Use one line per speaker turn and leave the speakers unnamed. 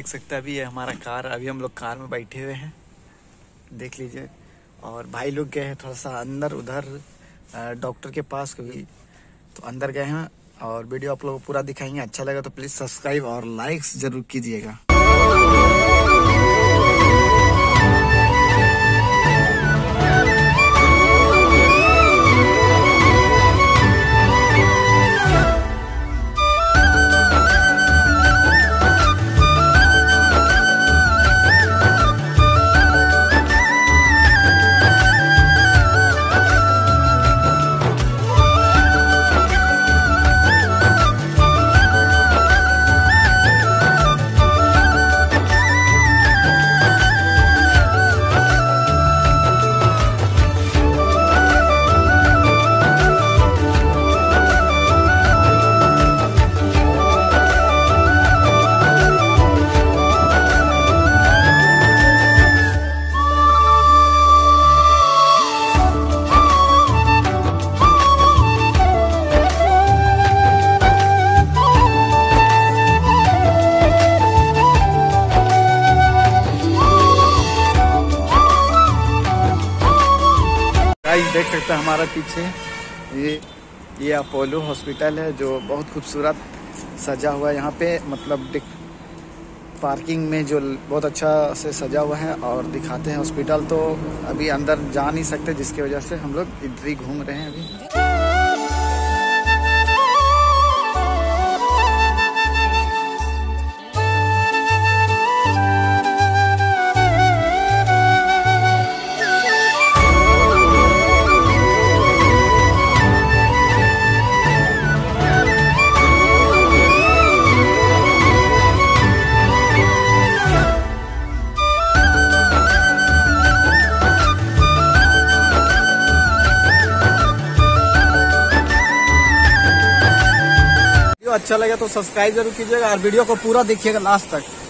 देख सकते हैं अभी ये हमारा कार, अभी हम लोग कार में बैठे हुए हैं, देख लीजिए। और भाई लोग गए हैं थोड़ा सा अंदर उधर डॉक्टर के पास, क्योंकि तो अंदर गए हैं। और वीडियो आप लोग पूरा दिखाएंगे, अच्छा लगा तो प्लीज सब्सक्राइब और लाइक्स जरूर कीजिएगा। देख सकते हैं हमारा पीछे ये अपोलो हॉस्पिटल है, जो बहुत खूबसूरत सजा हुआ है। यहाँ पे मतलब पार्किंग में जो बहुत अच्छा से सजा हुआ है और दिखाते हैं हॉस्पिटल। तो अभी अंदर जा नहीं सकते, जिसकी वजह से हम लोग इधर ही घूम रहे हैं अभी। अच्छा लगे तो सब्सक्राइब जरूर कीजिएगा और वीडियो को पूरा देखिएगा लास्ट तक।